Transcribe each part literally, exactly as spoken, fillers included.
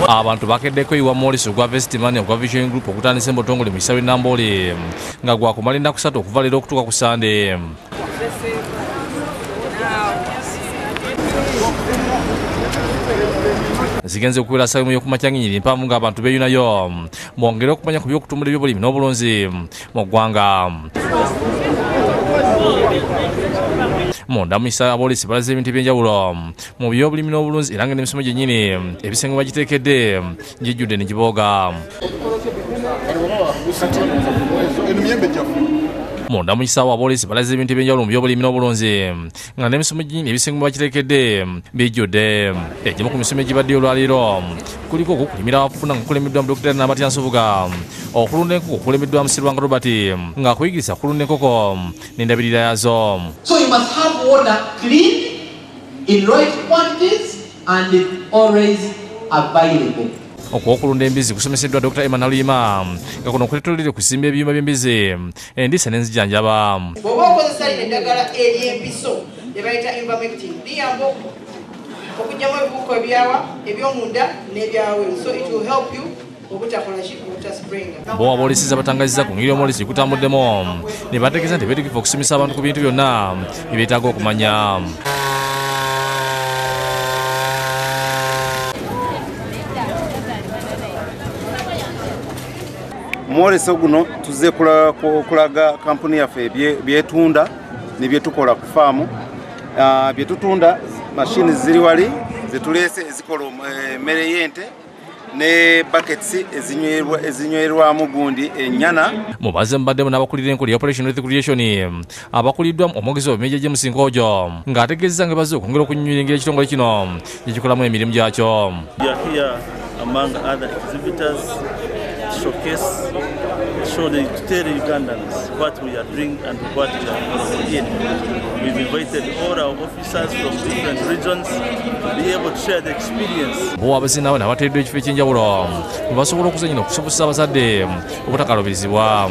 Abantu bakeddeko iwa Morris ogwa Vestimani ogwa Vision Group okutandisa embotongole mu kisawe Nambole nga gwakumala ennaku ssatu okuva leero okutuuka ku Sande. Zigenze okuwera ssaawa emu y'okumakya nnyini mpanvu ng'abantu beeyunayo bongere okumanya ku by'okutumbula ebyobulimi n'obulunzi mu ggwanga. Munda mu kisawe abapoliisi balaze ebintu eby'enjawulo mu by'obulimi n'obulunzi era ng'emisomo gyennyini ebisengo bagiteekedde gijjudde ne gibooga. Munda mu kisawe abapoliisi balaze ebintu eby'enjawulo mu by'obulimi n'obulunzi nga n'emisomo gyennyini ebisengo bagiteekedde bijjudde. Egimu ku misomo egibadde olwaleero kuliko okukulimira abafuna nga kulemeddwa mu Dokita Nabatya Nsubuga, okulunda enkoko okulemeddwa Musirwanga Robert ng'akuyigiriza kulunda enkoko n'endabirira yazo. So you must have water clean in right quantities and always available. Okwokulunda embizi kusomeseddwa Dokita Emma Naluyima nga kuno kuleetolere kusimba ebyuma by'embizi endisa n'enzijanjaba. Bw'oba okozesa eddagala ery'empiso lye bayita ivermectin liyamba okugyamu ebiwuka ebyawa eby'omunda n'ebyaweru, so it will help you okutakola ki okutasprayinga. Bo abapoliisi batangaziza ku ngeri omulisi gikutambuddemu ne bategeeza nti beetegefu okusomesa abantu ku bintu byonna ebyetaaga okumanya. Mwoleso guno tuze kulaga kampuni yaffe byetunda ne byetukola ku faamu. Byetutunda mashini ziri wali zetuleese ezikola emmere y'ente ne buckets ezinywerwamu gundi ennyana. Mubaze mubaddemu n'abakulira enkula ya Operation Recreation abakuliddwamu omwogezi w'ebimejja James Nkoojo ng'ategeezeza nga bazze okwongera okunnyonnyola engeri ekitongole kino gye kikolamu emirimu gyakyo. Among other exhibitors, showcase, show the, to tell the Ugandans what we are doing and what we are in. We've invited all our officers from different regions to be able to share the experience. Bo abazinawe n'abateereddwa ekifo ekyenjawulo we basobola okuzannyira okusobozesa abazadde obutakalubirizibwa.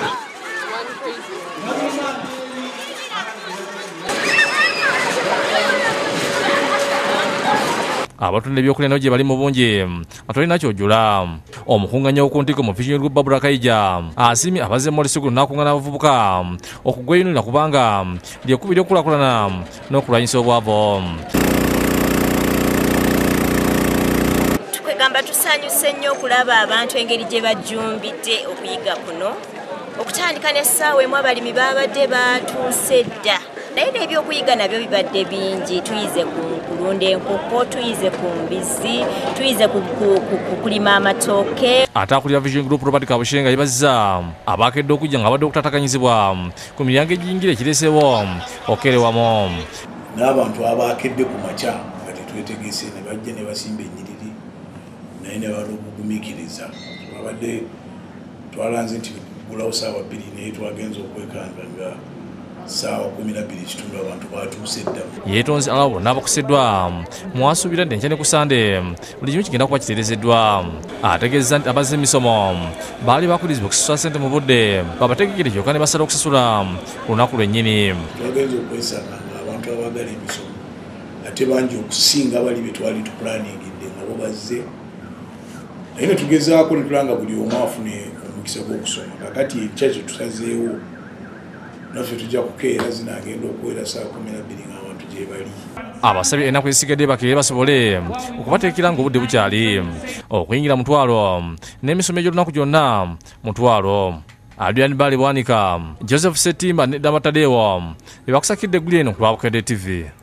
Abatunda ebyokulya nabo gye bali mu bungi atolina kyojjula. Omukungannya w'okuntiko mu Vision Group Babula Kaija asiimye abazze Morris guno n'akungaana abavubuka okugweyunira kubanga lyekkubi ly'okulaakulana n'okulwanyisa obwavu. Twegamba tusanyuse nnyo okulaba abantu engeri gye bajjumbidde okuyiga kuno, okutandika n'essaawa emu abalimi baabadde batuuse dda. Naye n'ebyokuyiga nabyo bibadde bingi. Tuyize ku kulunda enkoko, tuyize ku mbizi, tuyize ku kulima amatooke. Ate akulira Vision Group Robert Kabushenga yeebazizza abaakedde okujja nga badde okutatakanyizibwa ku miryango egiyingira ekireesewo okerewamu. N'abantu abaakedde ku makya nga tetwetegese ne bajja ne basimba ennyiriri naye ne balwa okugumiikiriza. Babadde twalanze nti gulawo ssaawa bbiri naye twagenza okwekanga nga saawa kumi na bbiri kitundu abantu batuuse dda. Yeetonze abo bonna abakusiddwa mwasuubira nti enkya ne ku Sande buli kimu kigenda kuba kiteerezzeddwa. Ategeezeza nti abazze emisomo baali bakubirizibwa okusasula ssente mu budde babategekere kyokka ne basala okusasula ku lunaku lwennyini. Twagenza okwesanga nga abantu abaagala emisomo ate bangi okusinga bali be twali tuplaningidde nga bo bazze, naye ne tugezaako ne tulanga buli omu afune omukisa gw'okusoma. Kakati enkya kye tusazeewo naffe tujja kukeera zinagenda okuwera saa kumi na bbiri ng'abantu gye bali. Abasabye ennaku ezisigadde bakeere basobole okubateekera ng'obudde bukyali okuyingira mutwalo n'emisomo egy'olunaku gyonna mutwalo. Adrian Bali Bwanika, Joseph Setimba ne Damatadewo be bakusakidde eggulu eno ku Lwabukedde T V.